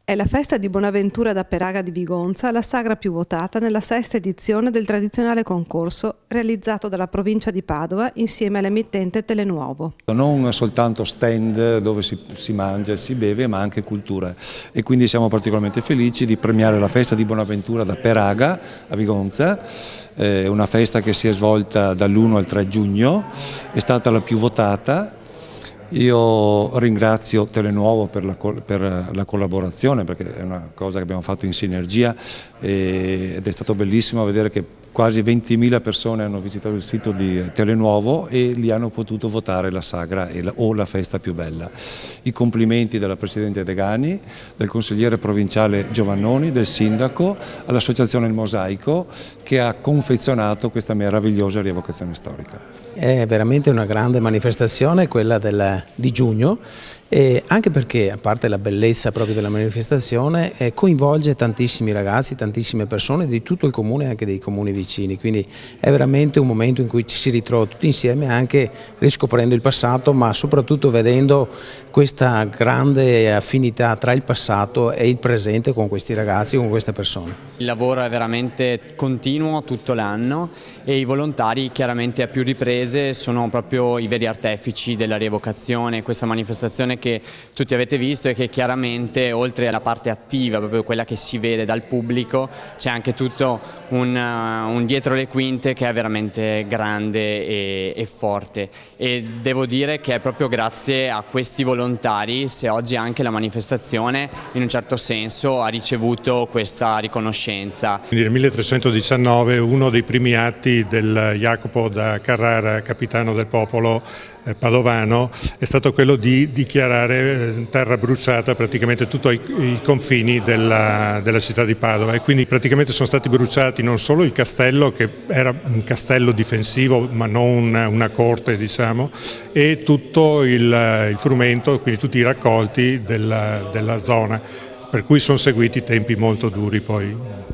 È la festa di Bonaventura da Peraga di Vigonza la sagra più votata nella sesta edizione del tradizionale concorso realizzato dalla provincia di Padova insieme all'emittente Telenuovo. Non soltanto stand dove si mangia e si beve, ma anche cultura, e quindi siamo particolarmente felici di premiare la festa di Bonaventura da Peraga a Vigonza. Una festa che si è svolta dall'1 al 3 giugno, è stata la più votata. Io ringrazio Telenuovo per la collaborazione, perché è una cosa che abbiamo fatto in sinergia ed è stato bellissimo vedere che quasi 20.000 persone hanno visitato il sito di Telenuovo e lì hanno potuto votare la sagra o la festa più bella. I complimenti della Presidente Degani, del consigliere provinciale Giovannoni, del sindaco, all'associazione Il Mosaico che ha confezionato questa meravigliosa rievocazione storica. È veramente una grande manifestazione quella di giugno, anche perché, a parte la bellezza proprio della manifestazione, coinvolge tantissimi ragazzi, tantissime persone di tutto il comune e anche dei comuni vicini, quindi è veramente un momento in cui ci si ritrova tutti insieme, anche riscoprendo il passato, ma soprattutto vedendo questa grande affinità tra il passato e il presente con questi ragazzi, con queste persone. Il lavoro è veramente continuo tutto l'anno e i volontari chiaramente a più riprese sono proprio i veri artefici della rievocazione, questa manifestazione che tutti avete visto e che chiaramente oltre alla parte attiva, proprio quella che si vede dal pubblico, c'è anche tutto un dietro le quinte che è veramente grande e forte, e devo dire che è proprio grazie a questi volontari se oggi anche la manifestazione in un certo senso ha ricevuto questa riconoscenza. Nel 1319 uno dei primi atti del Jacopo da Carrara, capitano del popolo padovano, è stato quello di dichiarare terra bruciata praticamente tutti i confini della città di Padova, e quindi praticamente sono stati bruciati non solo il castello, che era un castello difensivo ma non una corte, diciamo, e tutto il frumento, quindi tutti i raccolti della zona, per cui sono seguiti tempi molto duri poi.